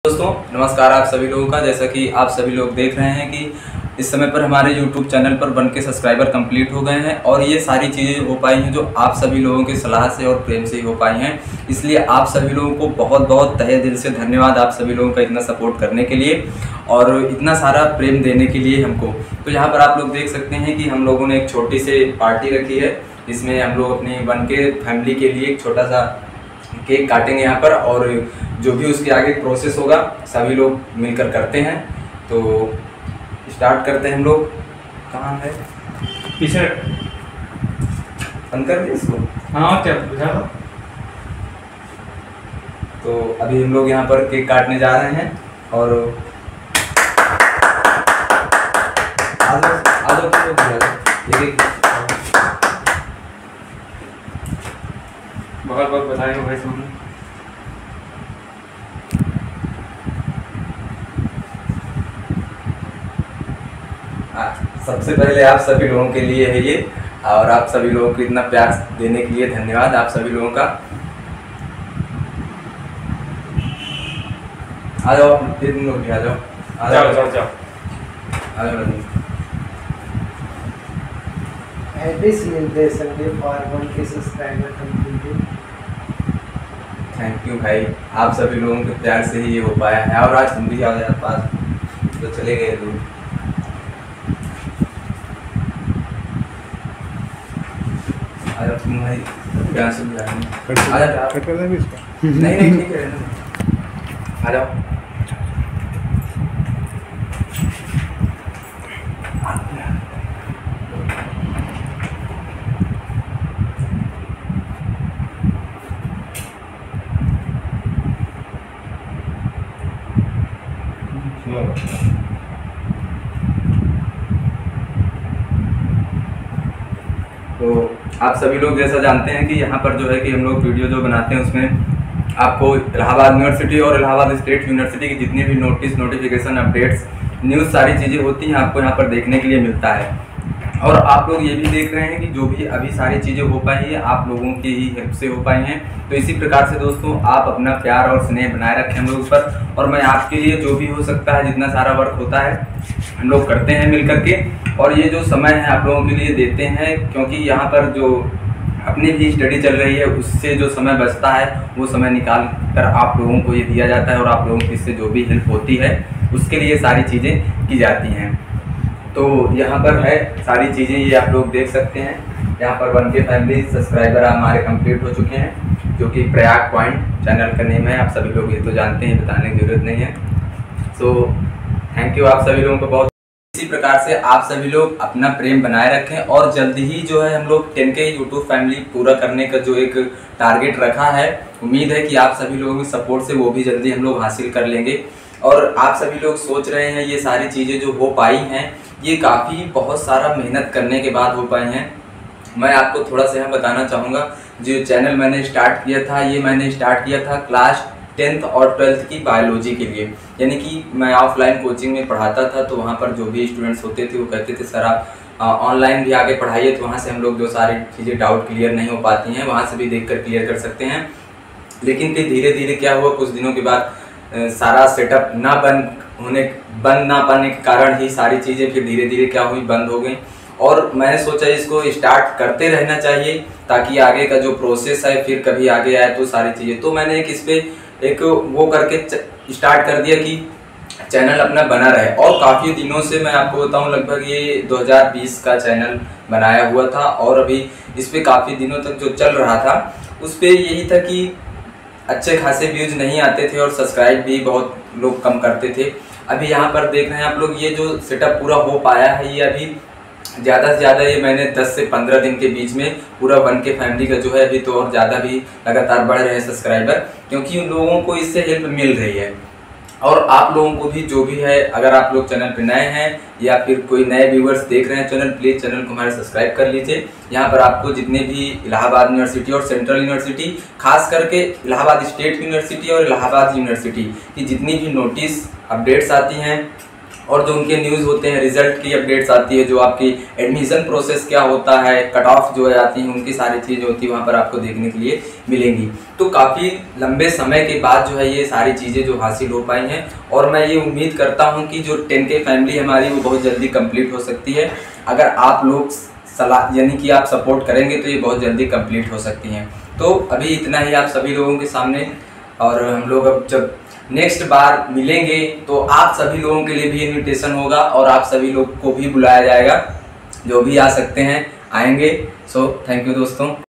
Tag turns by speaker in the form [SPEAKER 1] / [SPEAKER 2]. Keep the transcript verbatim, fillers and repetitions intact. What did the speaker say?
[SPEAKER 1] दोस्तों नमस्कार आप सभी लोगों का। जैसा कि आप सभी लोग देख रहे हैं कि इस समय पर हमारे यूट्यूब चैनल पर बन के सब्सक्राइबर कंप्लीट हो गए हैं और ये सारी चीज़ें हो पाई हैं जो आप सभी लोगों की सलाह से और प्रेम से ही हो पाई हैं। इसलिए आप सभी लोगों को बहुत बहुत तहे दिल से धन्यवाद, आप सभी लोगों का इतना सपोर्ट करने के लिए और इतना सारा प्रेम देने के लिए हमको। तो यहाँ पर आप लोग देख सकते हैं कि हम लोगों ने एक छोटी सी पार्टी रखी है, इसमें हम लोग अपनी बन के फैमिली के लिए एक छोटा सा केक काटेंगे यहाँ पर, और जो भी उसके आगे प्रोसेस होगा सभी लोग मिलकर करते हैं। तो स्टार्ट करते हैं हम लोग। कहाँ है
[SPEAKER 2] पीछे
[SPEAKER 1] बंद कर दिया इसको। हाँ
[SPEAKER 2] क्या बुझा दो।
[SPEAKER 1] तो अभी हम लोग यहाँ पर केक काटने जा रहे हैं और आ जाओ आ जाओ एक
[SPEAKER 2] बहुत बहुत बधाई हो भाई सोनू।
[SPEAKER 1] सबसे पहले आप सभी लोगों के लिए है ये, और आप सभी लोगों को इतना प्यार देने के लिए धन्यवाद आप सभी लोगों का। आ जाओ तीन लोग भी आ जाओ
[SPEAKER 2] आ जाओ जाओ जाओ
[SPEAKER 1] आ जाओ।
[SPEAKER 3] Happy celebration day for one K subscriber completed.
[SPEAKER 1] Thank you भाई, आप सभी लोगों के प्यार से ही ये हो पाया है। और आज हम भी आ गए पास तो चले गए दूर। अरे तुम भाई प्यार से भी आ जाओ।
[SPEAKER 4] कट कर देंगे इसको।
[SPEAKER 1] नहीं नहीं ठीक है, आ जाओ। तो आप सभी लोग जैसा जानते हैं कि यहाँ पर जो है कि हम लोग वीडियो जो बनाते हैं उसमें आपको इलाहाबाद यूनिवर्सिटी और इलाहाबाद स्टेट यूनिवर्सिटी की जितने भी नोटिस नोटिफिकेशन अपडेट्स न्यूज़ सारी चीज़ें होती हैं आपको यहाँ पर देखने के लिए मिलता है। और आप लोग ये भी देख रहे हैं कि जो भी अभी सारी चीज़ें हो पाई है आप लोगों की ही हेल्प से हो पाई हैं। तो इसी प्रकार से दोस्तों आप अपना प्यार और स्नेह बनाए रखें हम लोग पर, और मैं आपके लिए जो भी हो सकता है जितना सारा वर्क होता है हम लोग करते हैं मिल करके। और ये जो समय है आप लोगों के लिए देते हैं, क्योंकि यहाँ पर जो अपनी भी स्टडी चल रही है उससे जो समय बचता है वो समय निकाल कर आप लोगों को ये दिया जाता है, और आप लोगों की इससे जो भी हेल्प होती है उसके लिए सारी चीज़ें की जाती हैं। तो यहाँ पर है सारी चीज़ें, ये आप लोग देख सकते हैं। यहाँ पर वन के फैमिली सब्सक्राइबर हमारे कंप्लीट हो चुके हैं, जो कि प्रयाग पॉइंट चैनल का नेम है। आप सभी लोग ये तो जानते हैं, बताने की जरूरत नहीं है। सो थैंक यू आप सभी लोगों को बहुत। इसी प्रकार से आप सभी लोग अपना प्रेम बनाए रखें, और जल्दी ही जो है हम लोग टेन के यूट्यूब फैमिली पूरा करने का जो एक टारगेट रखा है, उम्मीद है कि आप सभी लोगों के सपोर्ट से वो भी जल्दी हम लोग हासिल कर लेंगे। और आप सभी लोग सोच रहे हैं ये सारी चीज़ें जो हो पाई हैं ये काफ़ी बहुत सारा मेहनत करने के बाद हो पाई हैं। मैं आपको थोड़ा सा यहाँ बताना चाहूँगा, जो चैनल मैंने स्टार्ट किया था ये मैंने स्टार्ट किया था क्लास टेंथ और ट्वेल्थ की बायोलॉजी के लिए। यानी कि मैं ऑफलाइन कोचिंग में पढ़ाता था, तो वहाँ पर जो भी स्टूडेंट्स होते थे वो कहते थे सर आप ऑनलाइन भी आगे पढ़ाइए, तो वहाँ से हम लोग जो सारी चीज़ें डाउट क्लियर नहीं हो पाती हैं वहाँ से भी देखकर क्लियर कर सकते हैं। लेकिन फिर धीरे धीरे क्या हुआ, कुछ दिनों के बाद सारा सेटअप ना बन होने बंद ना पाने के कारण ही सारी चीज़ें फिर धीरे धीरे क्या हुई, बंद हो गई। और मैंने सोचा इसको स्टार्ट करते रहना चाहिए ताकि आगे का जो प्रोसेस है फिर कभी आगे आए तो सारी चीज़ें। तो मैंने एक इस पर एक वो करके स्टार्ट कर दिया कि चैनल अपना बना रहे। और काफ़ी दिनों से मैं आपको बताऊं, लगभग ये दो हज़ार बीस का चैनल बनाया हुआ था, और अभी इस पर काफ़ी दिनों तक जो चल रहा था उस पर यही था कि अच्छे खासे व्यूज नहीं आते थे और सब्सक्राइब भी बहुत लोग कम करते थे। अभी यहाँ पर देख रहे हैं आप लोग ये जो सेटअप पूरा हो पाया है, ये अभी ज़्यादा से ज़्यादा ये मैंने दस से पंद्रह दिन के बीच में पूरा वन के फैमिली का जो है अभी तो और ज़्यादा भी लगातार बढ़ रहे हैं सब्सक्राइबर, क्योंकि उन लोगों को इससे हेल्प मिल रही है। और आप लोगों को भी जो भी है, अगर आप लोग चैनल पर नए हैं या फिर कोई नए व्यूवर्स देख रहे हैं चैनल, प्लीज़ चैनल को हमारे सब्सक्राइब कर लीजिए। यहाँ पर आपको जितने भी इलाहाबाद यूनिवर्सिटी और सेंट्रल यूनिवर्सिटी, खास करके इलाहाबाद स्टेट यूनिवर्सिटी और इलाहाबाद यूनिवर्सिटी की जितनी भी नोटिस अपडेट्स आती हैं और जो उनके न्यूज़ होते हैं, रिजल्ट की अपडेट्स आती है, जो आपकी एडमिशन प्रोसेस क्या होता है, कट ऑफ जो है आती हैं, उनकी सारी चीज़ें होती है वहाँ पर आपको देखने के लिए मिलेंगी। तो काफ़ी लंबे समय के बाद जो है ये सारी चीज़ें जो हासिल हो पाई हैं, और मैं ये उम्मीद करता हूँ कि जो टेन के फैमिली हमारी वो बहुत जल्दी कंप्लीट हो सकती है। अगर आप लोग सलाह यानी कि आप सपोर्ट करेंगे तो ये बहुत जल्दी कंप्लीट हो सकती हैं। तो अभी इतना ही आप सभी लोगों के सामने, और हम लोग अब जब नेक्स्ट बार मिलेंगे तो आप सभी लोगों के लिए भी इनविटेशन होगा और आप सभी लोग को भी बुलाया जाएगा, जो भी आ सकते हैं आएंगे। सो थैंक यू दोस्तों।